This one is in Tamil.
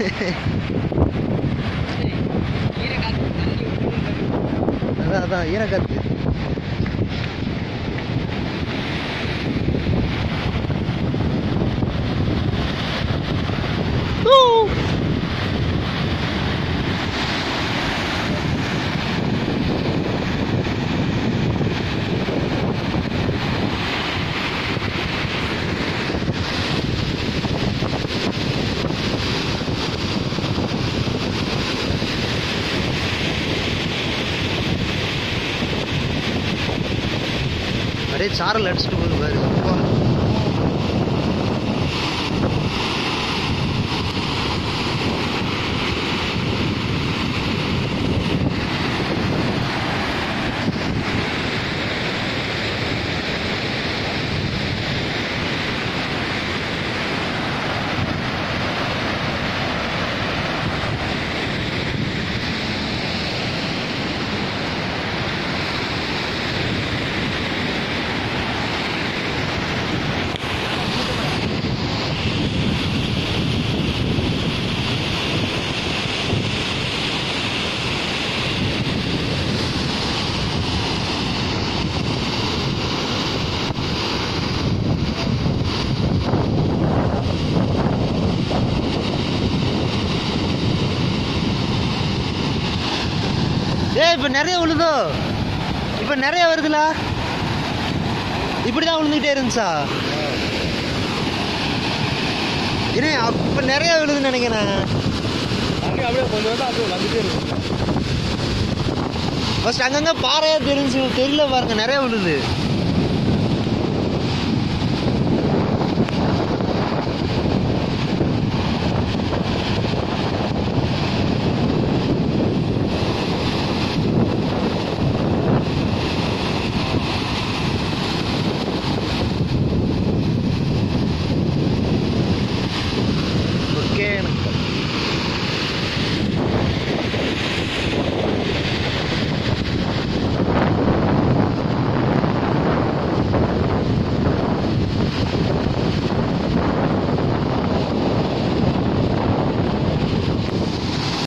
அதான் அதான் ஈரக்காத்து. அப்படியே சாரல் அடிச்சுட்டு போகுது பாரு. இப்ப நிறைய விழுதோ? இப்ப நிறைய வருதுல? இப்படிதான் விழுந்துகிட்டே இருந்துச்சா? அப்ப நிறைய விழுதுன்னு நினைக்கிறேன். ஃபர்ஸ்ட் அங்கங்க பாறையா தெரிஞ்சு தெரியல பாருங்க, நிறைய விழுது.